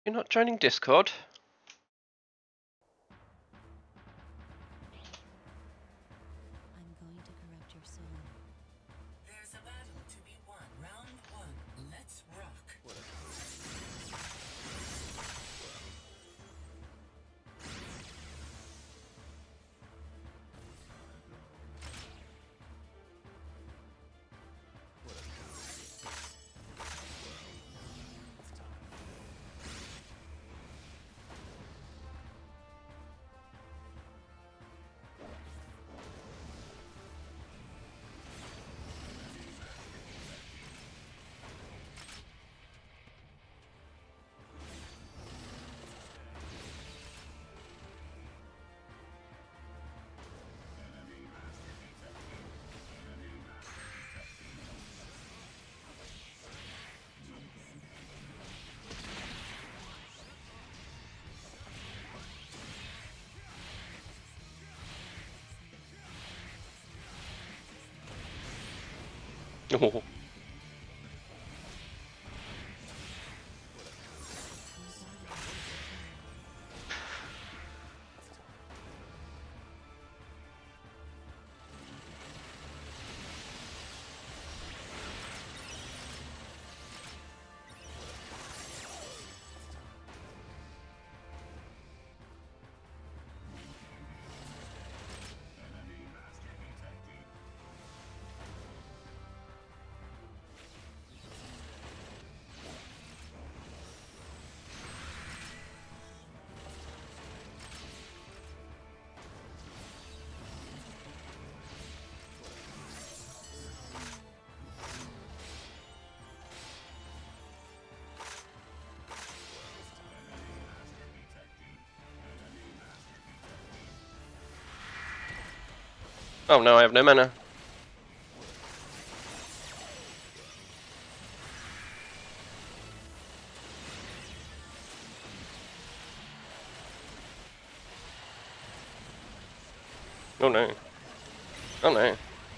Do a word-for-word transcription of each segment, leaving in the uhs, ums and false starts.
You're not joining Discord? I'm going to corrupt your soul. There's a battle to be won. Round one. Let's rock. Oh. Oh no, I have no mana. Oh no. Oh no.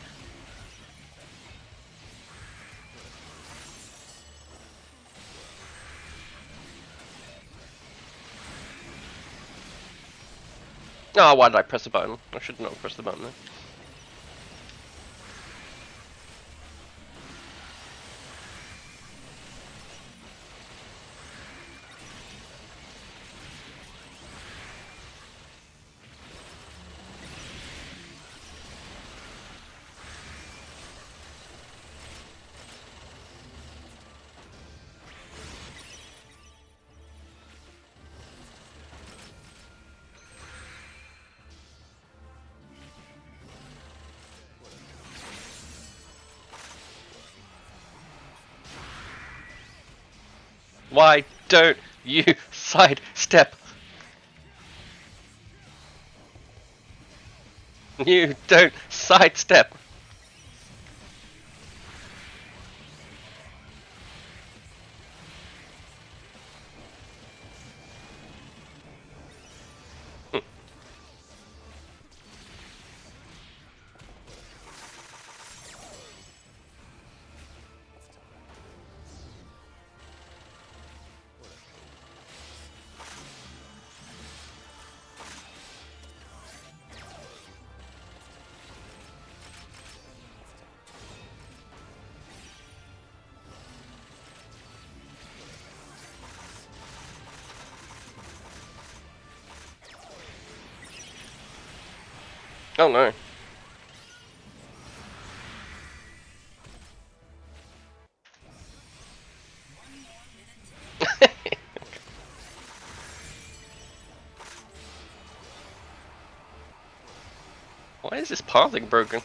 Oh, why did I press the button? I should not have pressed the button there. Why don't you sidestep? You don't sidestep. Oh no. Why is this pathing broken?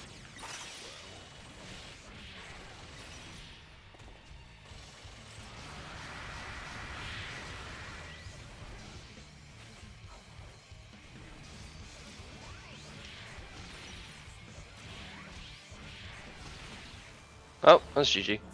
Oh, that's G G.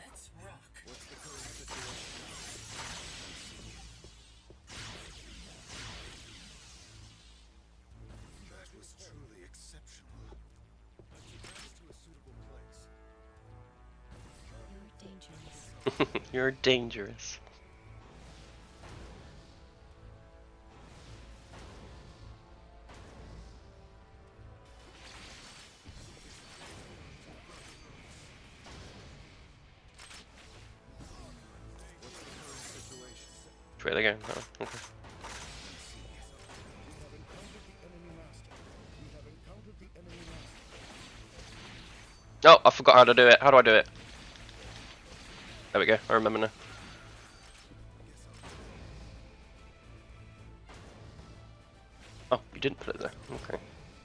Let's rock. What's the current situation? That was truly exceptional. Let's advance to a suitable place. You're dangerous. You're dangerous. What's the current situation? Try it again. Oh, okay. Oh, I forgot how to do it. How do I do it? There we go. I remember now. Oh, you didn't put it there. Okay.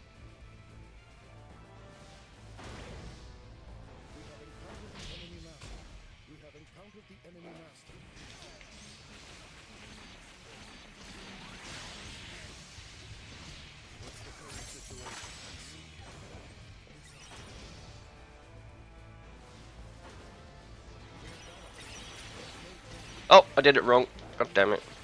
We have encountered the enemy master. What's the current situation? Oh, I did it wrong. God damn it.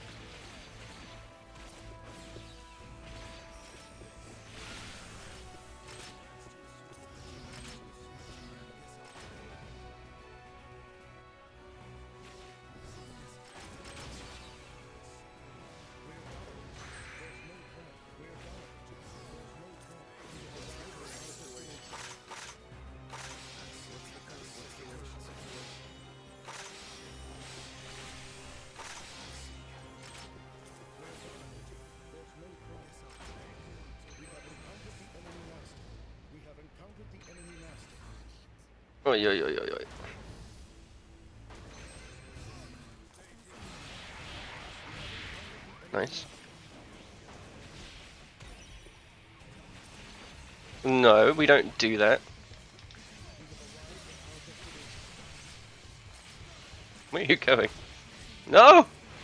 Oi, oi, oi, oi, oi. Nice. No, we don't do that. Where are you going? No!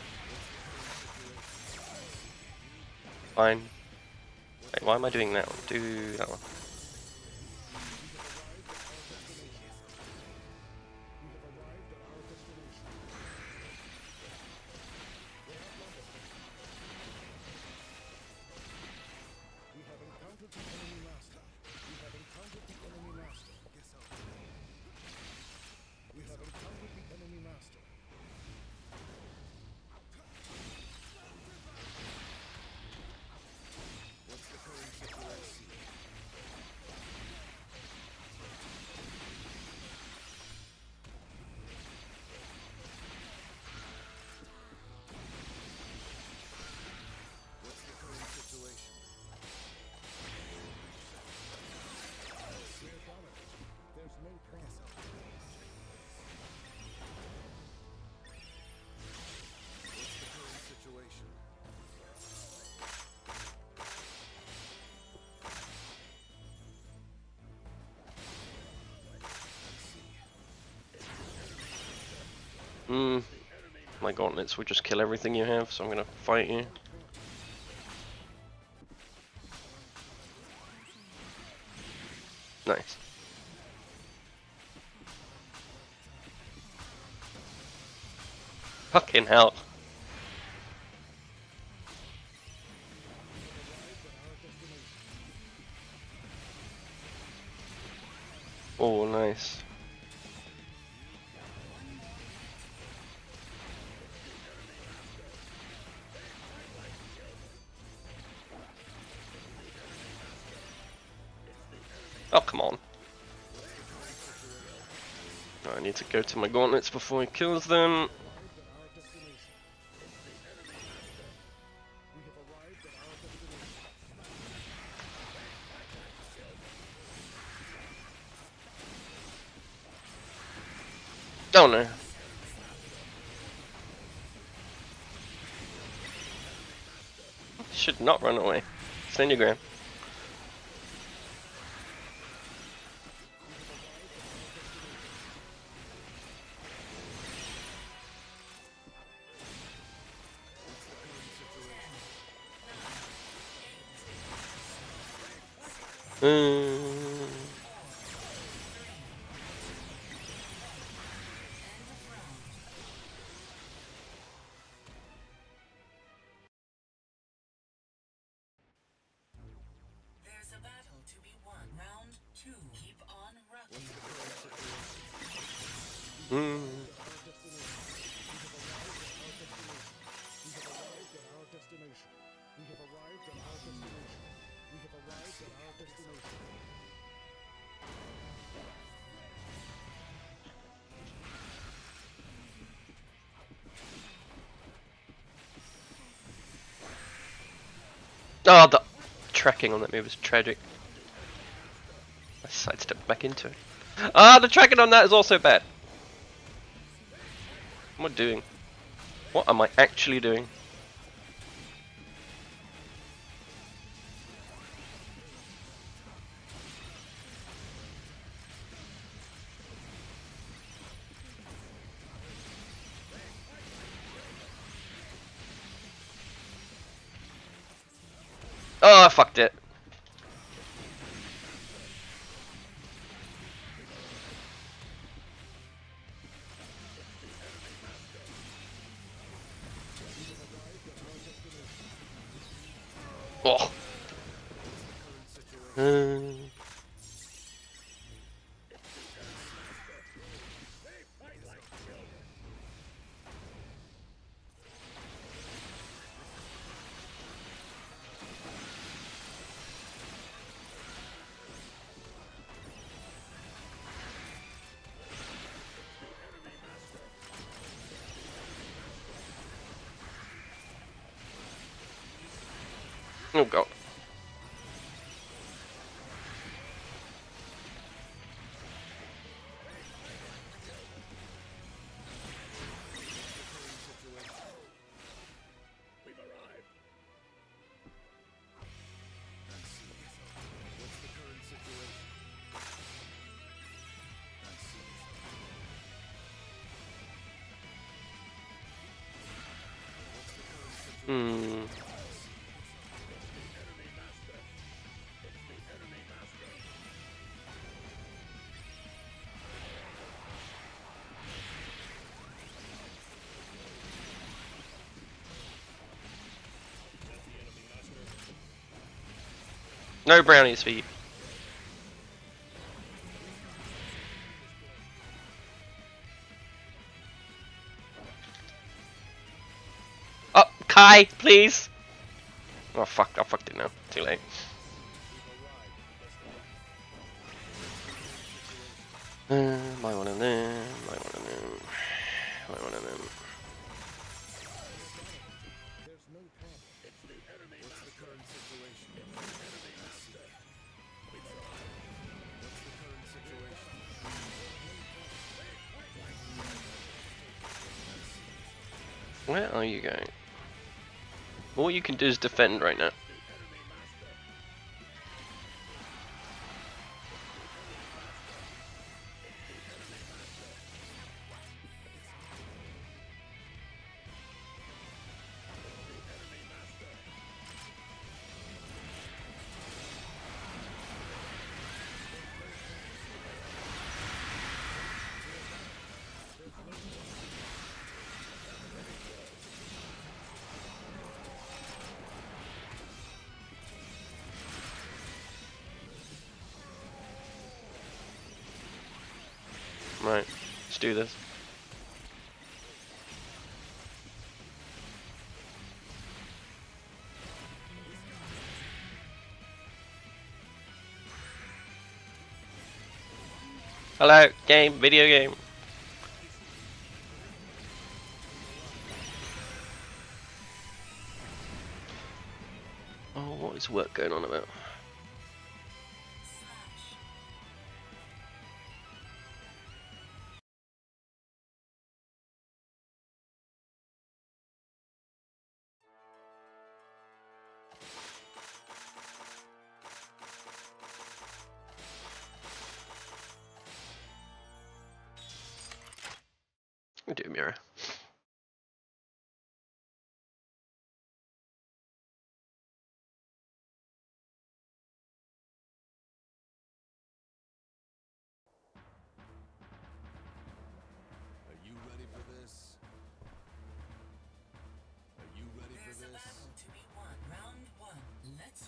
Fine. Wait, why am I doing that one? Do that one. Hmm. My gauntlets will just kill everything you have, so I'm gonna fight you. Nice. Fucking hell. Oh, nice. Oh, come on. I need to go to my gauntlets before he kills them. Oh no. Should not run away. Stand your ground. Mm. Mm. Oh, the tracking on that move is tragic. I sidestepped back into it. Ah, the tracking on that is also bad. What am I doing? What am I actually doing? Oh, I fucked it. Oh. Hmm. Oh god. Hmm. No brownies for you. Oh, Kai, please. Oh fuck! I fucked it now. Too late. Uh, my one of them. My one of them. My one of them. Where are you going? All you can do is defend right now. Right, let's do this. Hello, game, video game. Oh, what is work going on about? Do a mirror. Are you ready for this? Are you ready for There's a this? battle to be won. Round one. Let's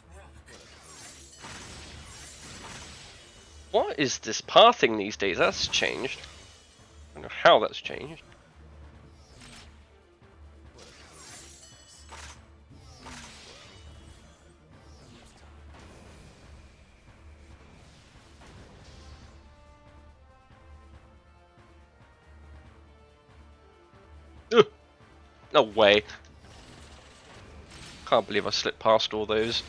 rock. What is this pathing these days? That's changed. don't know how that's changed. Ugh. No way. Can't believe I slipped past all those.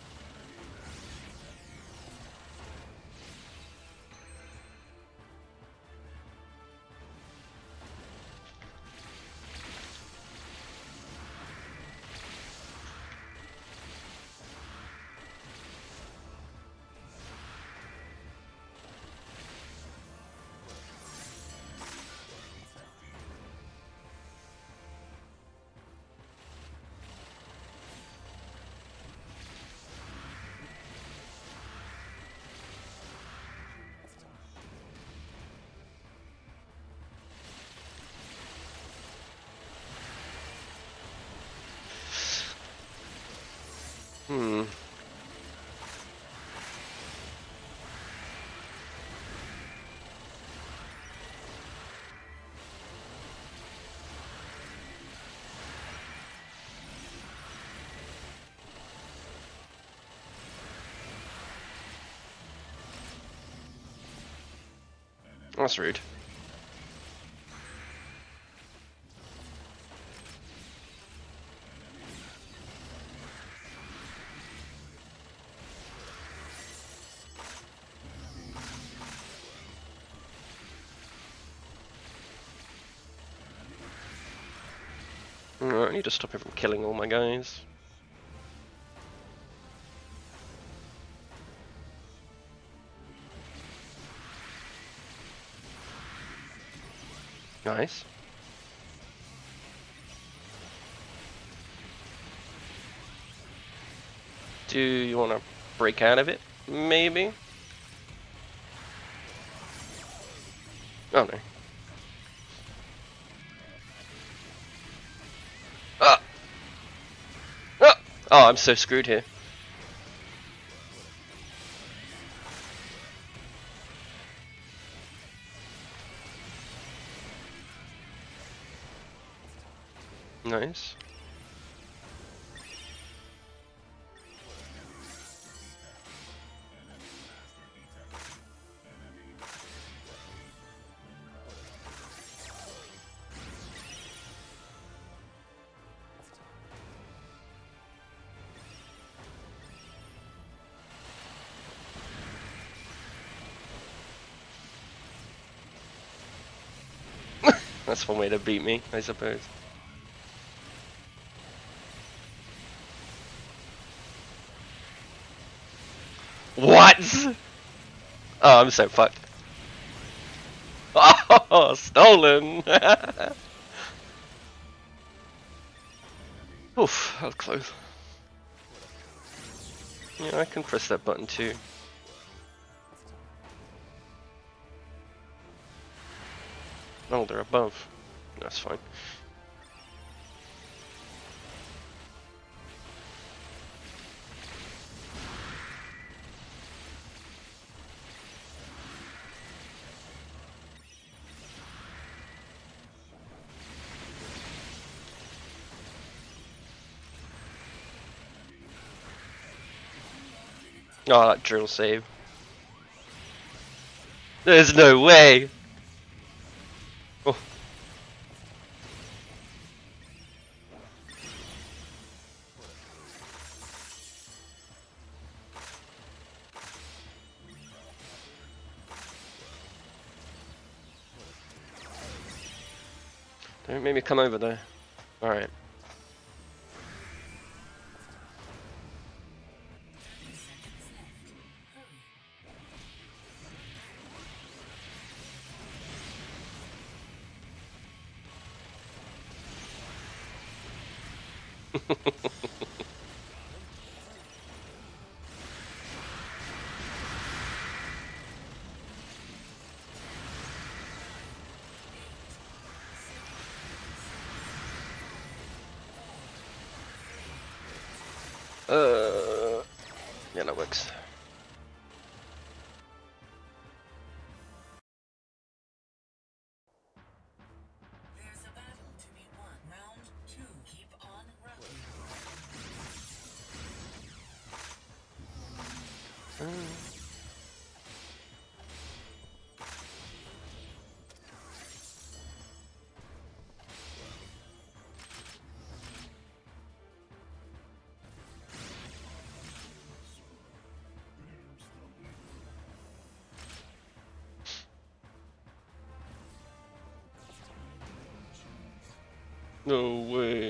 Hmm. That's rude. I need to stop him from killing all my guys. Nice. Do you want to break out of it? Maybe? Oh no. Ah! Ah! Oh, I'm so screwed here. Nice. That's one way to beat me, I suppose. What? Oh, I'm so fucked. Oh, stolen! Oof, that was close. Yeah, I can press that button too. Oh, they're above. That's fine. Oh, that drill save. There's no way! Oh. Don't make me come over there. Alright. uh, yeah, that works. No way.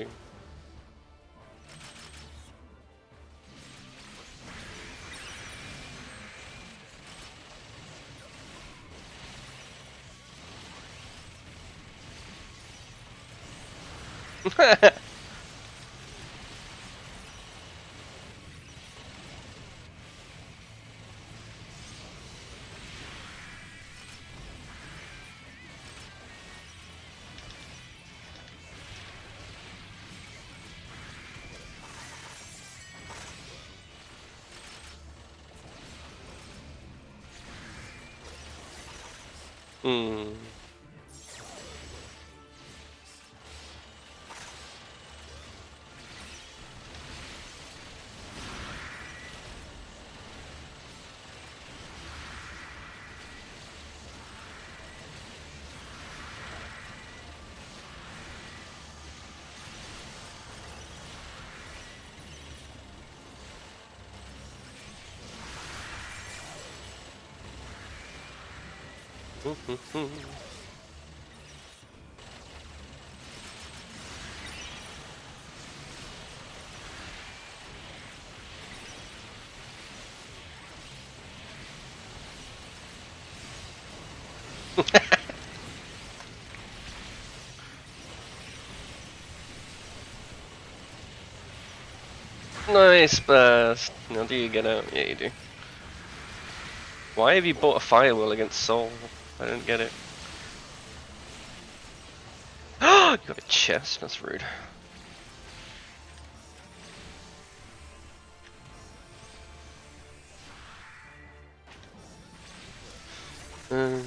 Hmm. Nice burst. Now do you get out? Yeah, you do. Why have you bought a firewall against Sol? I don't get it. You got a chest? That's rude. Um.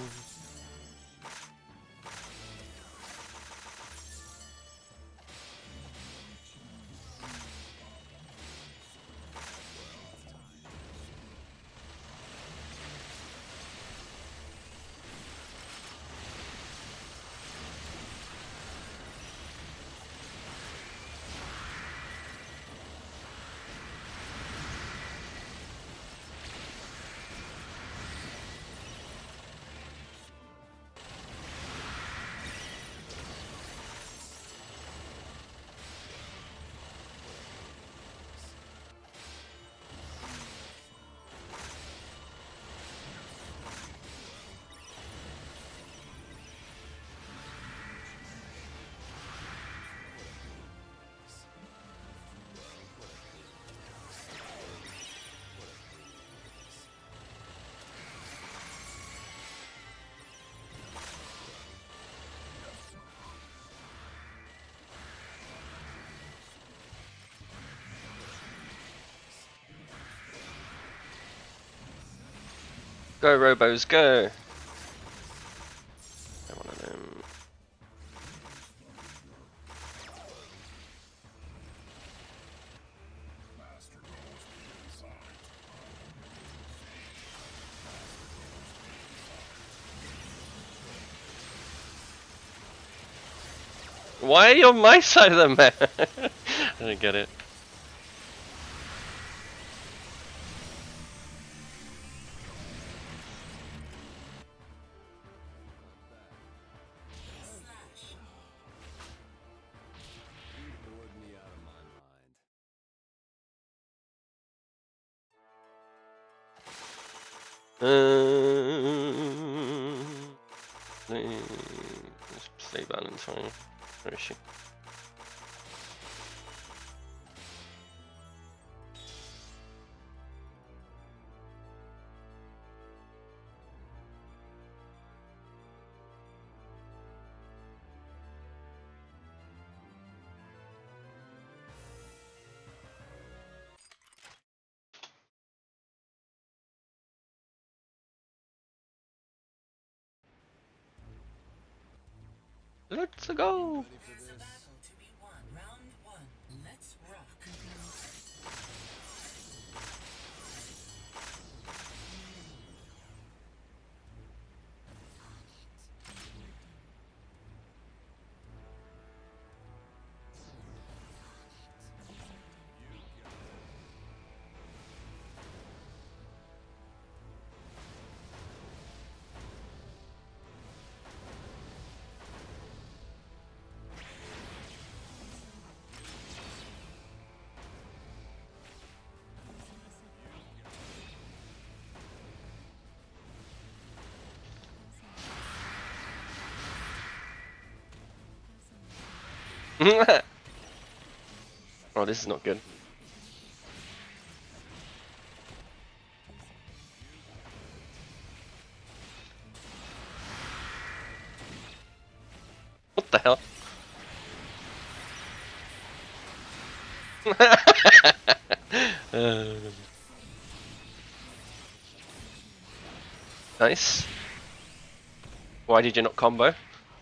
Go, Robos, go! I want them. Why are you on my side of the map? I don't get it. Um, let's play Valentine. Where is she? Let's go! There's a battle to be won. Round one. Let's rock. Oh, this is not good. What the hell? uh, nice. Why did you not combo?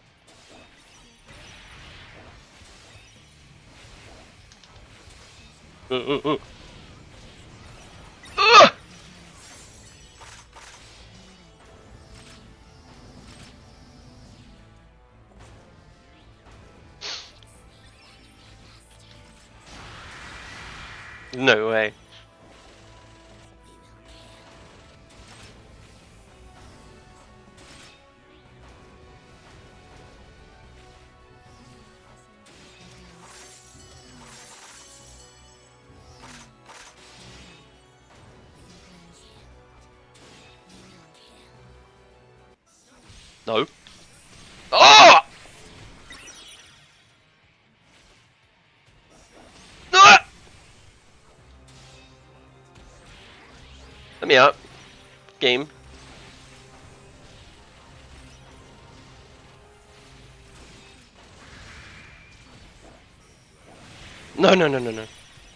Uh, uh, uh. Uh! No way. No. Oh! Ah! Let me out. Game. No, no, no, no, no.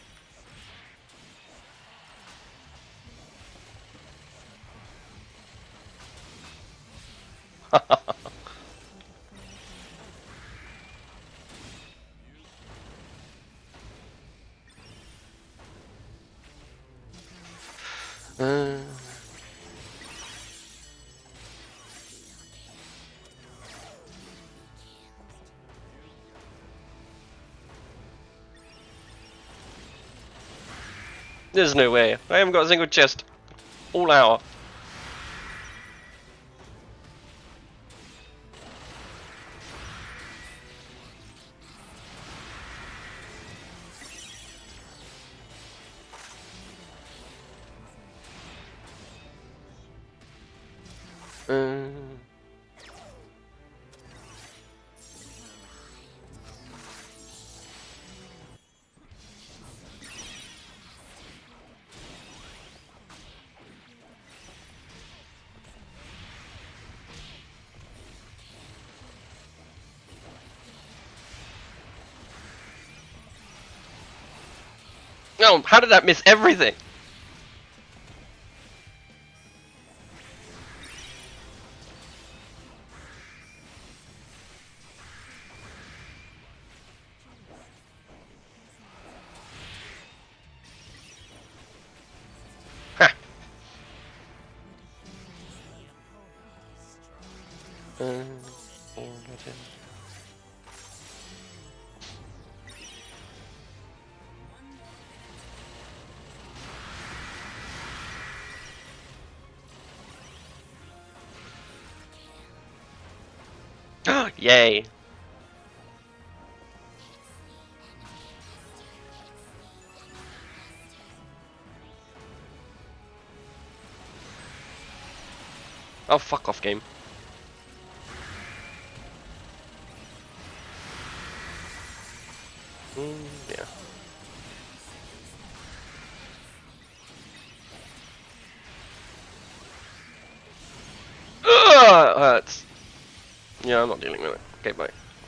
uh... There's no way. I haven't got a single chest. All hour. Uh... No, how did that miss everything? Ha. Uh, four, legend. Yay. Oh, fuck off, game. Mm, yeah. Ugh, it hurts. Yeah, I'm not dealing with it. Okay, bye.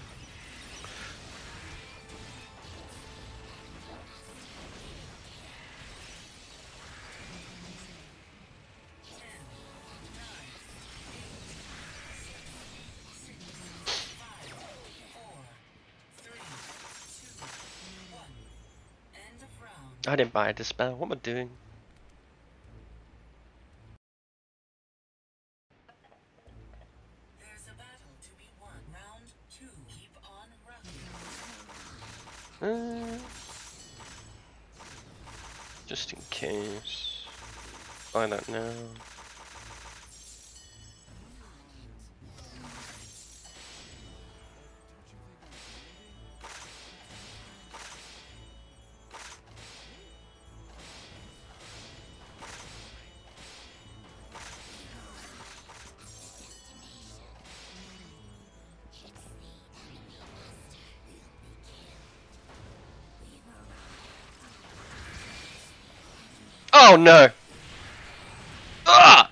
I didn't buy a dispel. What am I doing? There's a battle to be won. Round two. Keep on rocking. Uh, just in case. I don't know. Oh no! Ah!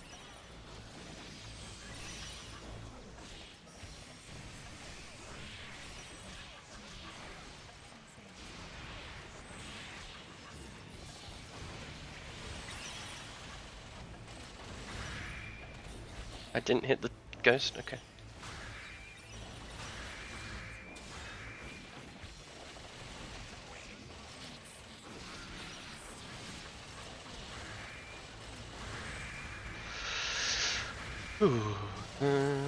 I didn't hit the ghost? Okay. Ooh. Mm.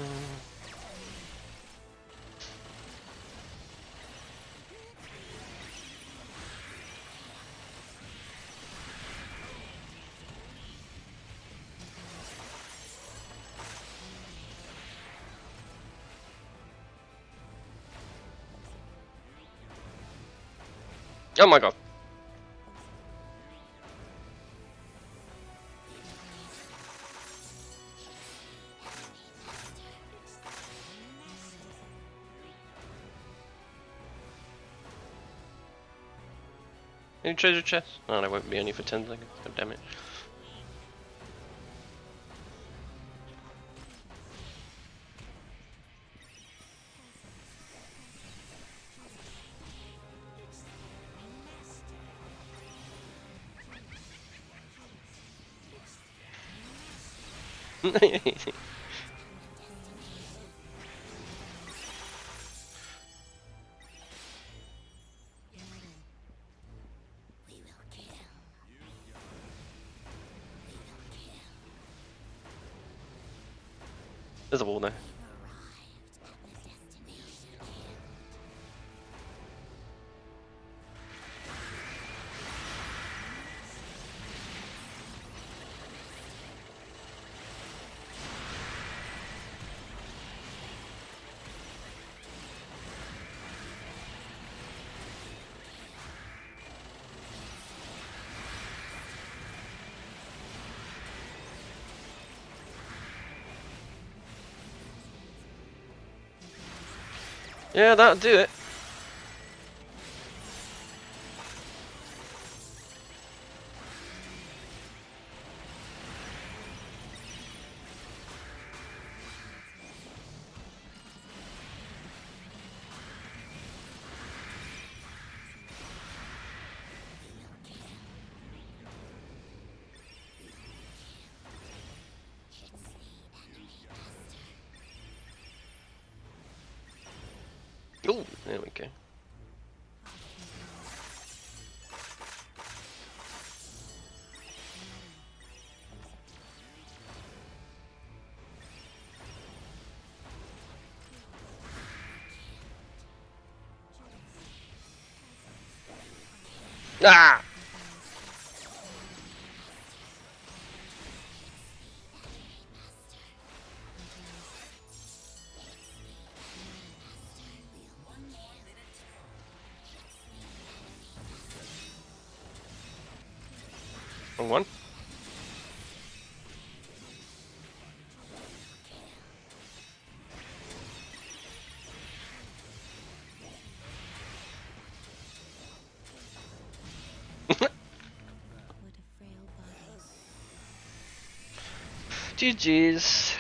Oh my god. Any treasure chest? Oh, there won't be any for ten seconds. God damn it. There's a wall there. Yeah, that'll do it. Ooh, there we go. Ah! Wrong one. What a frail body. G G's.